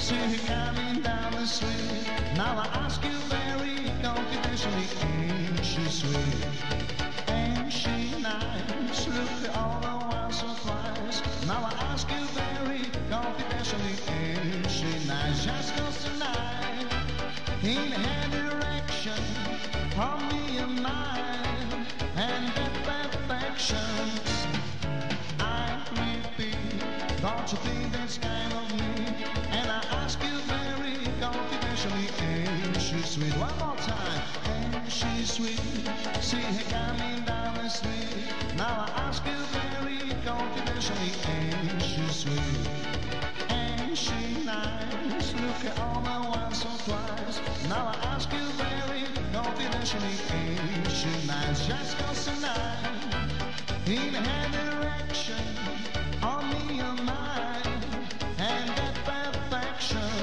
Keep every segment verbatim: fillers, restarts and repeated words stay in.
See her coming down the street. Now I ask you very confidentially, ain't she sweet? Ain't she nice? Look over once or twice. Now I ask you very confidentially, ain't she nice? Just 'cause tonight, in her direction, from me and mine, and that perfection, I repeat, don't you think that's kind of me? And I ask you very confidentially, ain't she sweet? One more time, ain't she sweet? See her coming down the street. Now I ask you very confidentially, ain't she sweet? Ain't she nice? Look at all my once or twice. Now I ask you very confidentially, ain't she nice? Just 'cause tonight, in her direction, on me and mine, and that perfection,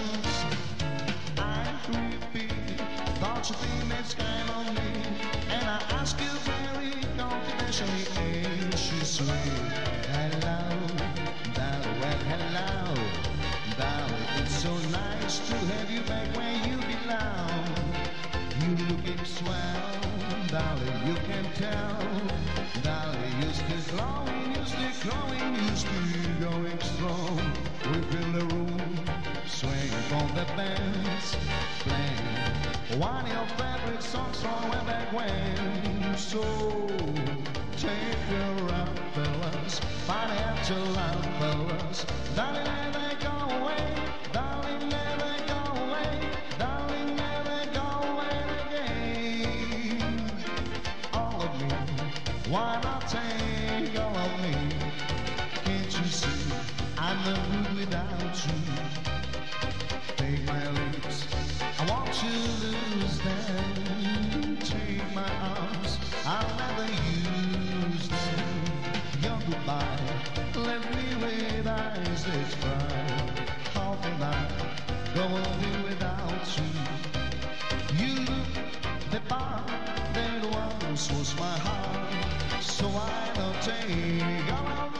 I repeat, don't you think that's kind of me? And I ask you very confidentially, ain't she sweet? Hello, darling, well, hello, darling, it's so nice to have you back where you belong. You looking swell, darling, you can tell, darling, you still glowing, you still glowing, you still going strong. We fill the room, swing on the bands, playing one of your favorite songs from way back when. So take your up, fellas, party at your love, fellas, darling, never go away, darling, never go away, darling, never go away again. All of me, why not take all of me? Can't you see I'm no good without you? Take my lips, I want you to lose them. Take my arms, I'll never use them. Your goodbye left me with eyes that cry. How can I go on without you? You look the part that once was my heart, so I don't take all